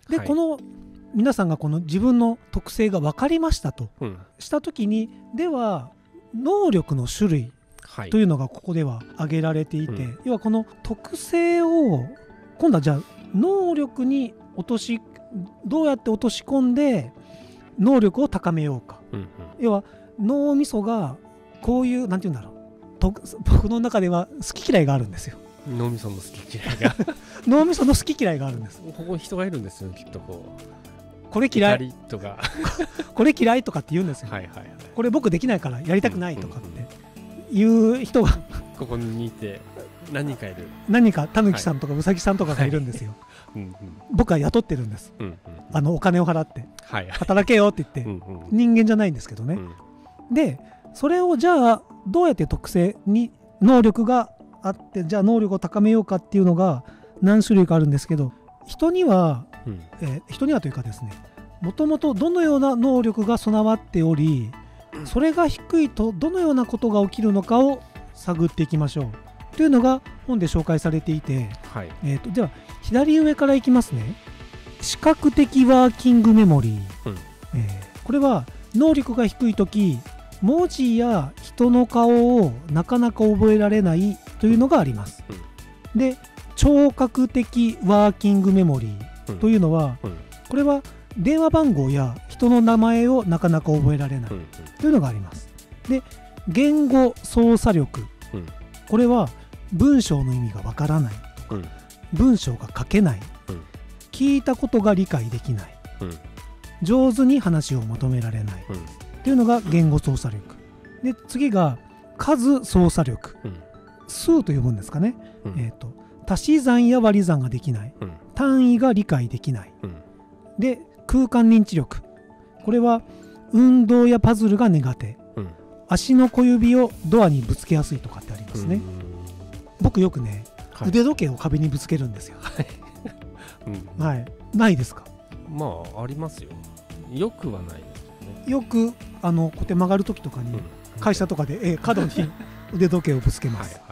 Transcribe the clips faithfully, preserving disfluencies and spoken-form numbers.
で、はい、この皆さんがこの自分の特性が分かりましたと、うん、した時にでは能力の種類というのがここでは挙げられていて、はい、要はこの特性を今度はじゃあ能力に落としどうやって落とし込んで能力を高めようか、うんうん、要は脳みそがこういうなんていうんだろうと僕の中では好き嫌いがあるんですよ。 脳みその好き嫌いが脳みその好き嫌いがあるんです。 ここに人がいるんですよきっとこうこれ嫌いとかこれ嫌いとかって言うんですよ、はいはいはい、これ僕できないからやりたくないとかっていう人がここにいて何人かいる何かたぬきさんとかうさぎさんとかがいるんですよ、はいうんうん、僕は雇ってるんです、うんうん、あのお金を払って、はいはい、働けよって言って、うんうん、人間じゃないんですけどね、うん、でそれをじゃあどうやって特性に能力があってじゃあ能力を高めようかっていうのが何種類かあるんですけど人には、うんえー、人にはというかですねもともとどのような能力が備わっておりそれが低いとどのようなことが起きるのかを探っていきましょうというのが本で紹介されていて、はいえー、とでは左上からいきますね。視覚的ワーキングメモリー、うんえー、これは能力が低いとき文字や人の顔をなかなか覚えられないというのがあります、うん、で聴覚的ワーキングメモリーというのは、うんうん、これは電話番号や人の名前をなかなか覚えられないというのがあります。で言語操作力、うん、これは文章の意味がわからないとか、うん、文章が書けない、うん、聞いたことが理解できない、うん、上手に話をまとめられない、うん、というのが言語操作力で次が数操作力、うん、数というもんですかね、うんえーと、足し算や割り算ができない、うん、単位が理解できない、うん、で空間認知力これは運動やパズルが苦手、うん、足の小指をドアにぶつけやすいとかってありますね。僕よくね、はい、腕時計を壁にぶつけるんですよ、はいうんはい、ないですか？ まあありますよ。よくはないですよね。 よくあのこうやって曲がる時とかに、うん、会社とかで、えー、角に腕時計をぶつけますはい、はい、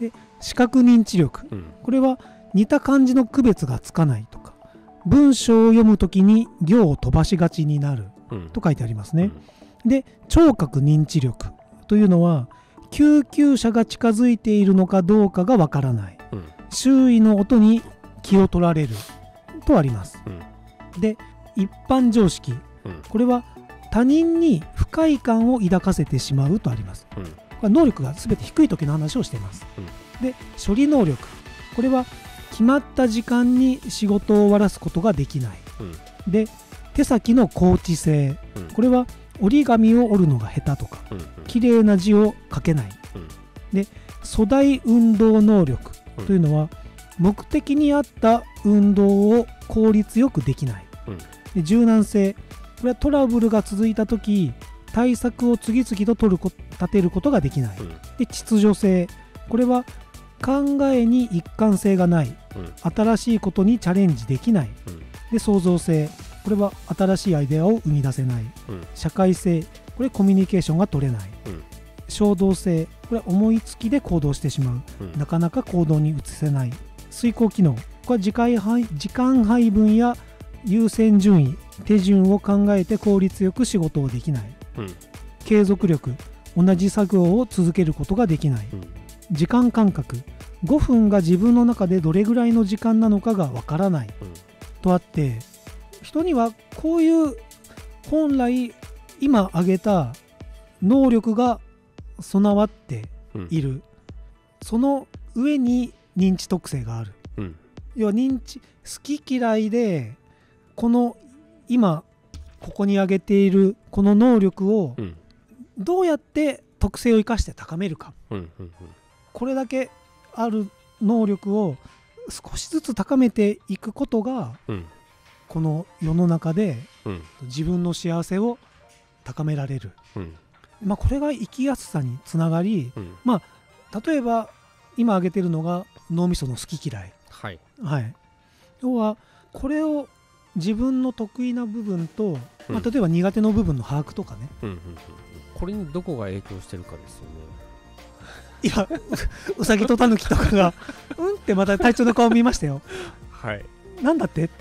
で視覚認知力、うん、これは似た漢字の区別がつかないとか文章を読むときに行を飛ばしがちになる、うん、と書いてありますね、うん、で聴覚認知力というのは救急車が近づいているのかどうかがわからない、うん、周囲の音に気を取られるとあります、うん、で一般常識、うん、これは他人に不快感を抱かせてしまうとあります、うん、これは能力が全て低い時の話をしています、うん、で処理能力これは決まった時間に仕事を終わらすことができない、うん、で手先の高知性、うん、これは折り紙を折るのが下手とか、うんうん、綺麗な字を書けない、うん、で粗大運動能力というのは、うん、目的に合った運動を効率よくできない、うん、で柔軟性これはトラブルが続いた時対策を次々と取るこ立てることができない、うん、で秩序性これは考えに一貫性がない、うん、新しいことにチャレンジできない、うん、で創造性これは新しいアイデアを生み出せない、うん、社会性これコミュニケーションが取れない、うん、衝動性これは思いつきで行動してしまう、うん、なかなか行動に移せない遂行機能これは時間配、時間配分や優先順位手順を考えて効率よく仕事をできない、うん、継続力同じ作業を続けることができない、うん時間感覚ごふんが自分の中でどれぐらいの時間なのかがわからない、うん、とあって人にはこういう本来今挙げた能力が備わっている、うん、その上に認知特性がある、うん、要は認知好き嫌いでこの今ここに挙げているこの能力をどうやって特性を生かして高めるか、うんうんうんこれだけある能力を少しずつ高めていくことが、うん、この世の中で、うん、自分の幸せを高められる、うんまあ、これが生きやすさにつながり、うんまあ、例えば今挙げてるのが脳みその好き嫌い、はいはい、要はこれを自分の得意な部分と、うんまあ、例えば苦手の部分の把握とかね、うんうんうん、 これにどこが影響してるかですよね。 いや う, うさぎとタヌキとかがうんってまた隊長の顔見ましたよ。 はい。 なんだってって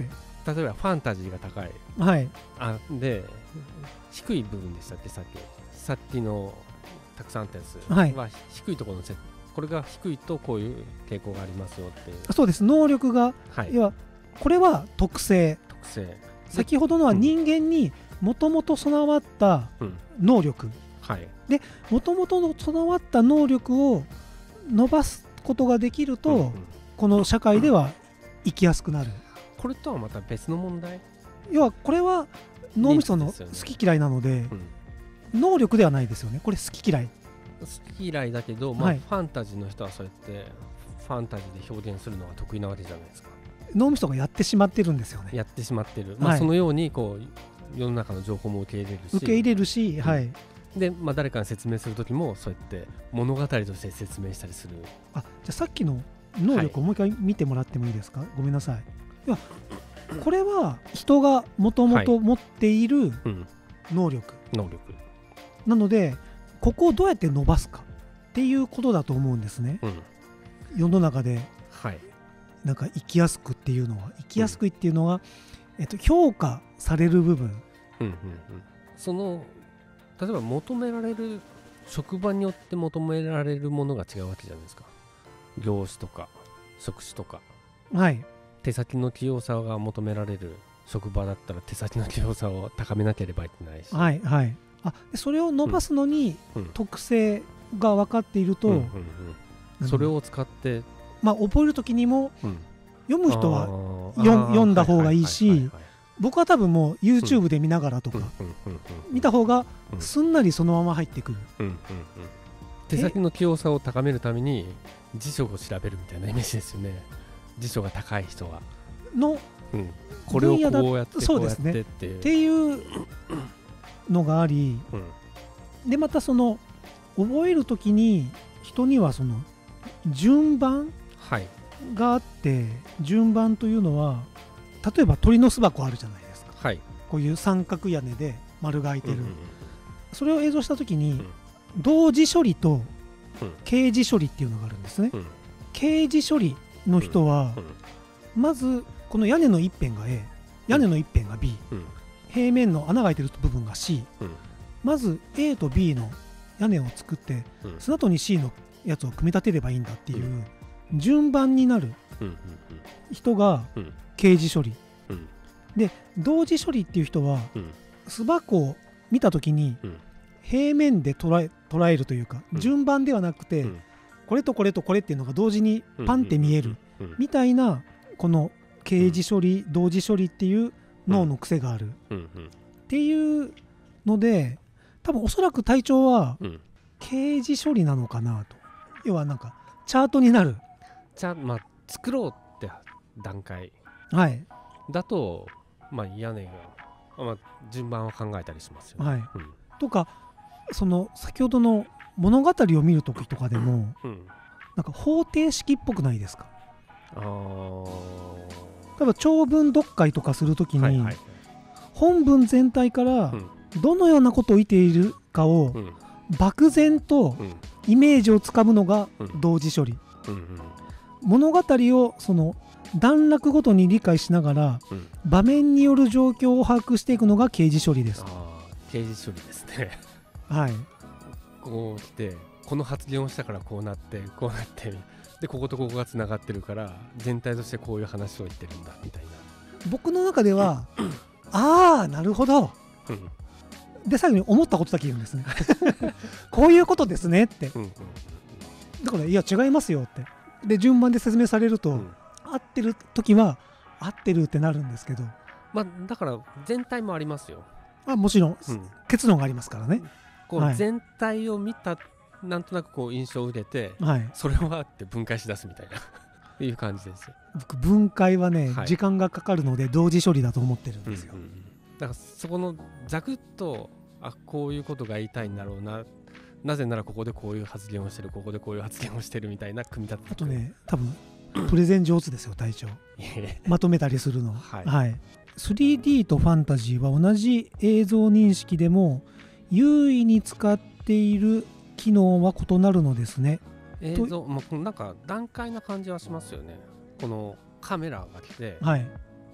例えばファンタジーが高い、 はい、 あで低い部分でしたってさっきさっきのたくさんあったやつは、はい、低いところのせこれが低いとこういう傾向がありますよっていう。 そうです。能力が、はい、要はこれは特性特性先ほどのは人間にもともと備わった能力、うんはい、でもともと備わった能力を伸ばすことができると、うんうん、この社会では生きやすくなる。 これとはまた別の問題。 要はこれは脳みその好き嫌いなので、うん、能力ではないですよね。これ好き嫌い好き嫌いだけど、まあはい、ファンタジーの人はそうやってファンタジーで表現するのが得意なわけじゃないですか。 脳みそがやってしまってるんですよね。 やってしまってる、まあはい、そのようにこう世の中の情報も受け入れるし受け入れるし、うん、はいで、まあ、誰かに説明するときもそうやって物語として説明したりする。 あ、じゃあさっきの能力をもう一回見てもらってもいいですか、はい、ごめんなさい。いやこれは人がもともと持っている能力、 はいうん、能力なのでここをどうやって伸ばすかっていうことだと思うんですね、うん、世の中で、はい、なんか生きやすくっていうのは生きやすくっていうのは、うんえっと、評価される部分、 うんうんうん、その例えば求められる職場によって求められるものが違うわけじゃないですか。業種とか職種とか、 はい、 手先の器用さが求められる職場だったら手先の器用さを高めなければいけないし、 はいはい、あでそれを伸ばすのに特性が分かっていると、うんうんうんうん、それを使って、 まあ、覚えるときにも、うん、読む人は読んだ方がいいし、僕は多分もう YouTube で見ながらとか、うん、見た方がすんなりそのまま入ってくる、うんうんうん、 手先の器用さを高めるために辞書を調べるみたいなイメージですよね。辞書が高い人はの、 うん、これをこうやってこうやってっていう、 っていうのがあり、うん、でまたその覚えるときに人にはその順番があって、はい、順番というのは例えば鳥の巣箱あるじゃないですか、はい、こういう三角屋根で丸が開いてる、うんうんうん、それを映像したときに、うん、同時処理と掲示処理っていうのがあるんですね、うん、掲示処理の人は、うんうん、まずこの屋根の一辺が A 屋根の一辺が B、うん、平面の穴が開いてる部分が C、うん、まず A と B の屋根を作って、うん、その後に C のやつを組み立てればいいんだっていう順番になる人が掲示処理、うん、で同時処理っていう人は、うん、巣箱を見た時に平面で捉え、捉えるというか、うん、順番ではなくて、うん、これとこれとこれっていうのが同時にパンって見えるみたいなこの掲示処理、同時処理っていう脳の癖があるっていうので、多分おそらく体調は掲示処理なのかなと。要はなんかチャートになる、 じゃあまあ作ろうって段階だと、まあ屋根が、まあ、順番を考えたりしますよね、はいうん、とかその先ほどの物語を見るときとかでも、うん、なんか方程式っぽくないですか。あ例えば長文読解とかするときに、はいはい、本文全体からどのようなことを言っているかを漠然とイメージをつかむのが同時処理、うんうんうん、物語をその段落ごとに理解しながら、うん、場面による状況を把握していくのが掲示処理です。 あ掲示処理ですねはいこう来てこの発言をしたからこうなってこうなってでこことここがつながってるから全体としてこういう話を言ってるんだみたいな。僕の中ではああなるほど、うん、で最後に思ったことだけ言うんですねこういうことですねって、うんうん、だからいや違いますよってで順番で説明されると、うん、合ってる時は合ってるってなるんですけど、 まあ、だから全体もありますよ。 あもちろん、うん、結論がありますからね。 こう全体を見たなんとなくこう印象を受けて、はい、それはって分解し出すみたいなっていう感じです。 僕分解はね、はい、時間がかかるので同時処理だと思ってるんですよ、うんうん、 だからそこのざくっとあこういうことが言いたいんだろうな、なぜならここでこういう発言をしてるここでこういう発言をしてるみたいな組み立て。 あとね多分プレゼン上手ですよ隊長まとめたりするの、はいはい、スリーディー とファンタジーは同じ映像認識でも優位に使っている機能は異なるのですね。 映像、まあ、なんか段階な感じはしますよね。このカメラが来て、 はい、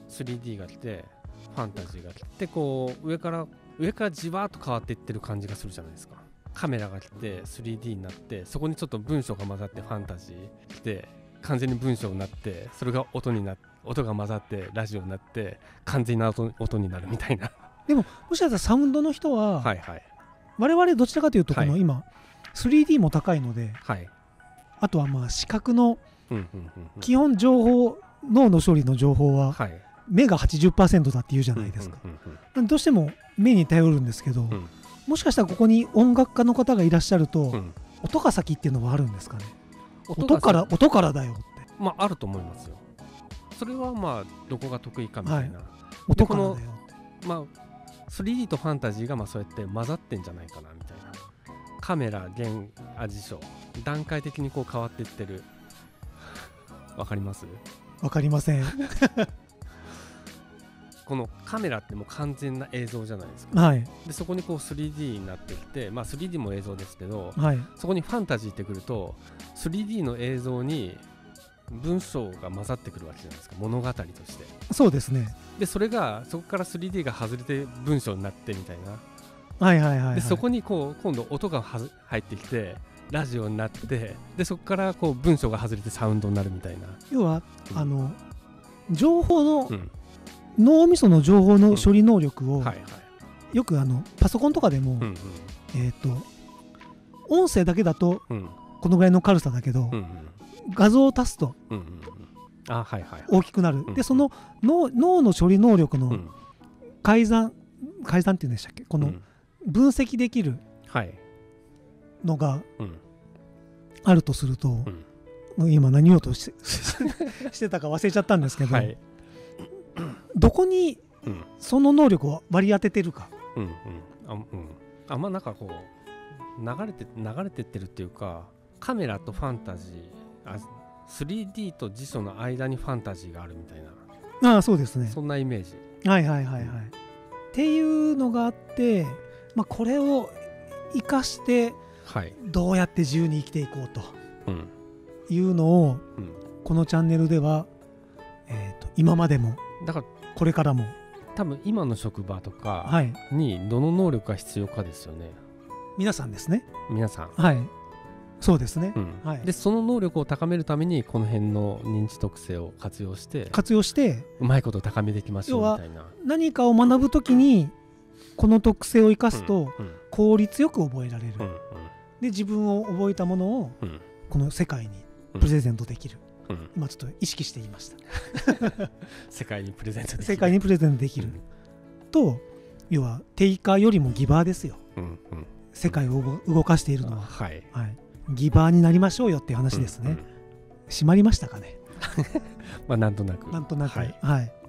スリーディー が来てファンタジーが来てこう上から上からじわーっと変わっていってる感じがするじゃないですか。カメラが来て スリーディー になってそこにちょっと文章が混ざってファンタジーで完全に文章になってそれが音になって音が混ざってラジオになって完全な 音, 音になるみたいな。 でももしかしたらサウンドの人は、はいはい、我々どちらかというとこの今、はい、スリーディー も高いので、はい、あとはまあ視覚の基本情報脳の処理の情報は、はい、目が はちじゅっパーセント だって言うじゃないですか。どうしても目に頼るんですけど、うん、もしかしたらここに音楽家の方がいらっしゃると、うん、音が先っていうのはあるんですかね。音から音からだよって、 まああると思いますよ。それはまあどこが得意かみたいな、はい、 音からだよって、 まあ、スリーディー とファンタジーがまあそうやって混ざってんじゃないかなみたいな。カメラ、現味象段階的にこう変わっていってる。わかります？ わかりませんこのカメラってもう完全な映像じゃないですか、はい、でそこにこう スリーディー になってきて、まあ、スリーディー も映像ですけど、はい、そこにファンタジーってくると スリーディー の映像に文章が混ざってくるわけじゃないですか、物語として。 そうですね。 でそれがそこから スリーディー が外れて文章になってみたいな、 はいはいはい、はい、 でそこにこう今度音がはず入ってきてラジオになって、でそこからこう文章が外れてサウンドになるみたいな。 要は、うん、あの情報の、うん、脳みその情報の処理能力を、うんはいはい、よくあのパソコンとかでも、うんうん、えーと音声だけだとこのぐらいの軽さだけど、うんうん、画像を足すと大きくなる、うんうん、でその 脳, 脳の処理能力の改ざん、改ざんっていうんでしたっけ、この分析できるのがあるとすると、うん、今何をと し, してたか忘れちゃったんですけど、はい、どこにその能力を割り当ててるか、うんうん、 あ, うん、あんまなんかこう流れて流れてってるっていうか、カメラとファンタジー、あ スリーディー と辞書の間にファンタジーがあるみたいな。 ああそうですね、 そんなイメージ。 はいはいはいはい、うん、っていうのがあって、まあ、これを生かしてどうやって自由に生きていこうというのを、うん、このチャンネルでは、えーと、今までもだからこれからも多分今の職場とかにどの能力が必要かですよね、はい、 皆さんですね。 皆さん、 はいそうですね、 うんはい、でその能力を高めるためにこの辺の認知特性を活用して活用してうまいこと高めていきましょうみたいな。 要は何かを学ぶときにこの特性を生かすと効率よく覚えられる、うんうん、で自分を覚えたものをこの世界にプレゼントできる、うんうん、今ちょっと意識していました世界にプレゼントできる世界にプレゼントできる、うん、と要はテイカーよりもギバーですよ、うんうん、世界を動かしているのは、はいはい、ギバーになりましょうよっていう話ですね、うんうん、閉まりましたかねまあなんとなくなんとなく、はい、はい